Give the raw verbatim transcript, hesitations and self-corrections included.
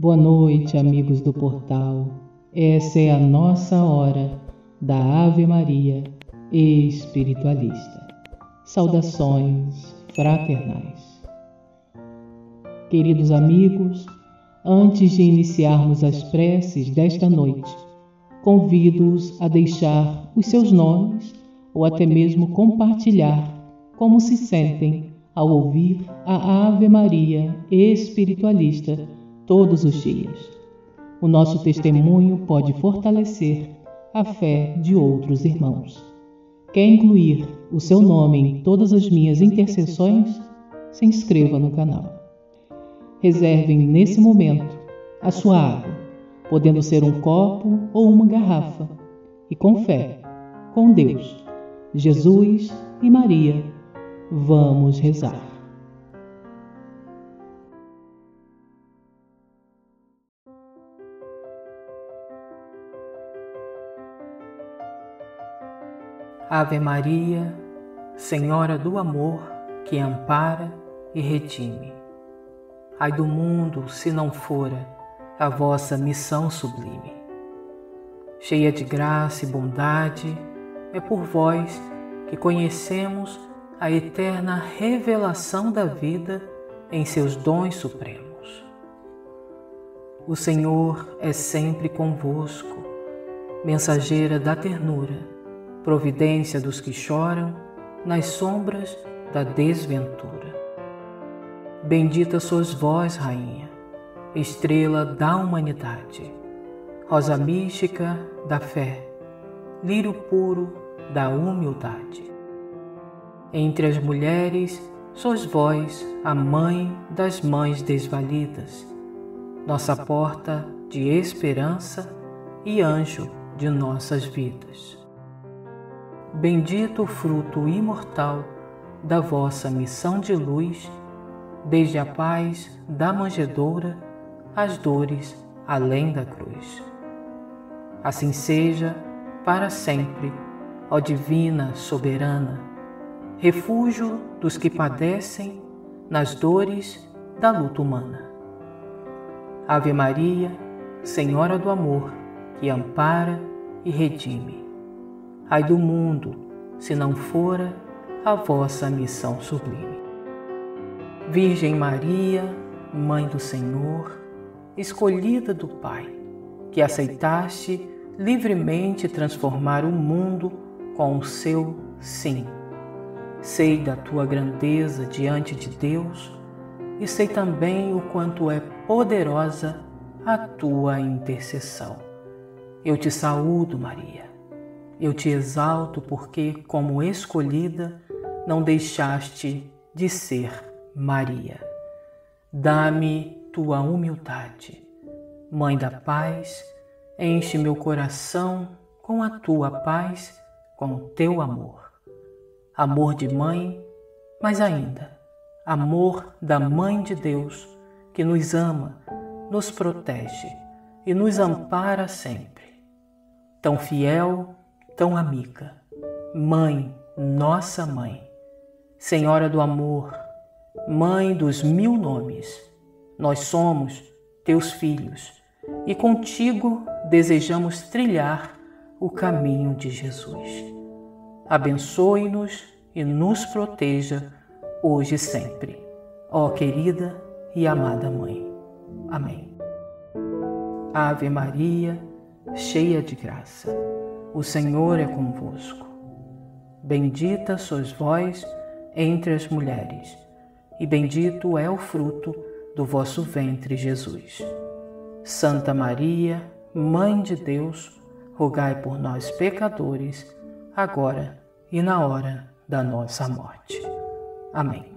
Boa noite, amigos do portal. Essa é a nossa hora da Ave Maria Espiritualista. Saudações fraternais. Queridos amigos, antes de iniciarmos as preces desta noite, convido-os a deixar os seus nomes ou até mesmo compartilhar como se sentem ao ouvir a Ave Maria Espiritualista todos os dias. O nosso testemunho pode fortalecer a fé de outros irmãos. Quer incluir o seu nome em todas as minhas intercessões? Se inscreva no canal. Reservem nesse momento a sua água, podendo ser um copo ou uma garrafa, e com fé, com Deus, Jesus e Maria, vamos rezar. Ave Maria, Senhora do amor, que ampara e redime. Ai do mundo, se não fora a vossa missão sublime. Cheia de graça e bondade, é por vós que conhecemos a eterna revelação da vida em seus dons supremos. O Senhor é sempre convosco, mensageira da ternura, providência dos que choram nas sombras da desventura. Bendita sois vós, Rainha, estrela da humanidade, rosa mística da fé, lírio puro da humildade. Entre as mulheres, sois vós a mãe das mães desvalidas, nossa porta de esperança e anjo de nossas vidas. Bendito o fruto imortal da vossa missão de luz, desde a paz da manjedoura às dores além da cruz. Assim seja para sempre, ó Divina Soberana, refúgio dos que padecem nas dores da luta humana. Ave Maria, Senhora do amor, que ampara e redime. Ai do mundo, se não fora a vossa missão sublime. Virgem Maria, Mãe do Senhor, escolhida do Pai, que aceitaste livremente transformar o mundo com o seu sim. Sei da tua grandeza diante de Deus e sei também o quanto é poderosa a tua intercessão. Eu te saúdo, Maria. Eu te exalto porque, como escolhida, não deixaste de ser Maria. Dá-me tua humildade, Mãe da paz, enche meu coração com a tua paz, com o teu amor. Amor de mãe, mas ainda, amor da Mãe de Deus, que nos ama, nos protege e nos ampara sempre. Tão fiel, tão amiga, Mãe, nossa Mãe, Senhora do amor, Mãe dos mil nomes, nós somos teus filhos e contigo desejamos trilhar o caminho de Jesus. Abençoe-nos e nos proteja hoje e sempre, ó querida e amada Mãe. Amém. Ave Maria, cheia de graça, o Senhor é convosco. Bendita sois vós entre as mulheres, e bendito é o fruto do vosso ventre, Jesus. Santa Maria, Mãe de Deus, rogai por nós, pecadores, agora e na hora da nossa morte. Amém.